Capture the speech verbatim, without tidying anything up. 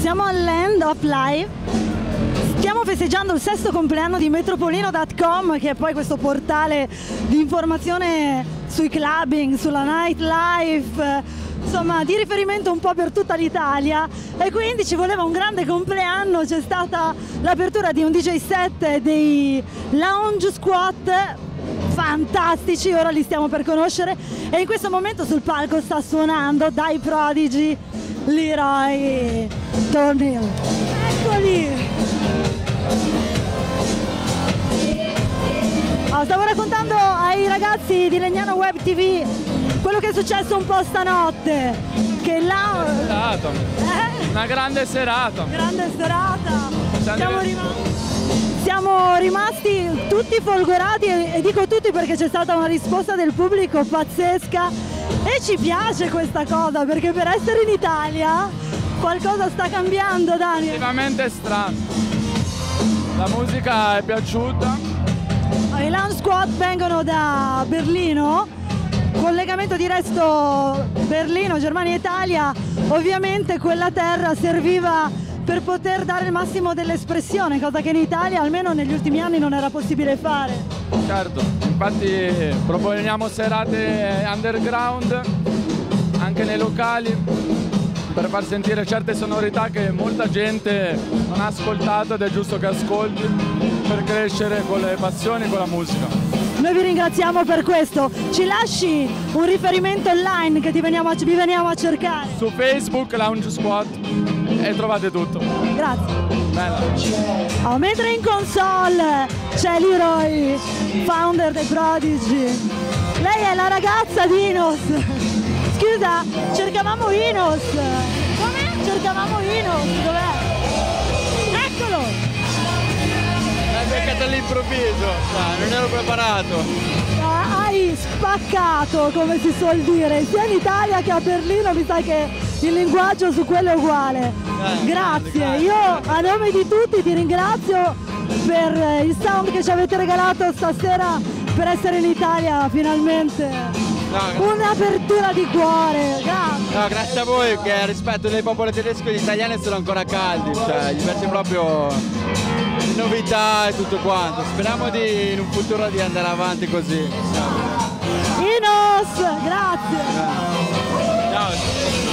Siamo all'End of Life, stiamo festeggiando il sesto compleanno di Metropolino punto com, che è poi questo portale di informazione sui clubbing, sulla nightlife, insomma di riferimento un po' per tutta l'Italia, e quindi ci voleva un grande compleanno. C'è stata l'apertura di un D J set dei Lounge Squat fantastici, ora li stiamo per conoscere, e in questo momento sul palco sta suonando dai Prodigy Leroy Thornhill. Eccoli! Oh, stavo raccontando ai ragazzi di Legnano Web T V quello che è successo un po' stanotte, che là... Serata. Eh? Una grande serata. Grande serata. Siamo Grande... rimasti... Siamo rimasti tutti folgorati, e, e dico tutti perché c'è stata una risposta del pubblico pazzesca, e ci piace questa cosa perché per essere in Italia qualcosa sta cambiando, Daniel. Effettivamente strano. La musica è piaciuta. I Lounge Squad vengono da Berlino, collegamento diretto Berlino, Germania, Italia. Ovviamente quella terra serviva per poter dare il massimo dell'espressione, cosa che in Italia almeno negli ultimi anni non era possibile fare. Certo, infatti proponiamo serate underground anche nei locali per far sentire certe sonorità che molta gente non ha ascoltato, ed è giusto che ascolti per crescere con le passioni, con la musica. Noi vi ringraziamo per questo. Ci lasci un riferimento online che ti veniamo a, vi veniamo a cercare? Su Facebook Lounge Squad e trovate tutto. Grazie. Bella. Oh, mentre in console c'è Leroy, founder dei Prodigy. Lei è la ragazza di Inos. Scusa, cercavamo Inos. Come? Cercavamo Inos, dov'è? Eccolo! L'hai beccato all'improvviso, no, non ero preparato. Hai spaccato, come si suol dire, sia in Italia che a Berlino. Mi sa che il linguaggio su quello è uguale. Eh, Grazie, grazie. io a nome di tutti ti ringrazio per il sound che ci avete regalato stasera, per essere in Italia finalmente. No, Un'apertura di cuore, grazie. no, grazie a voi, che rispetto del popolo tedesco e gli italiani sono ancora caldi, cioè gli piace proprio le novità e tutto quanto. Speriamo di in un futuro di andare avanti così. Inos, grazie. Ciao.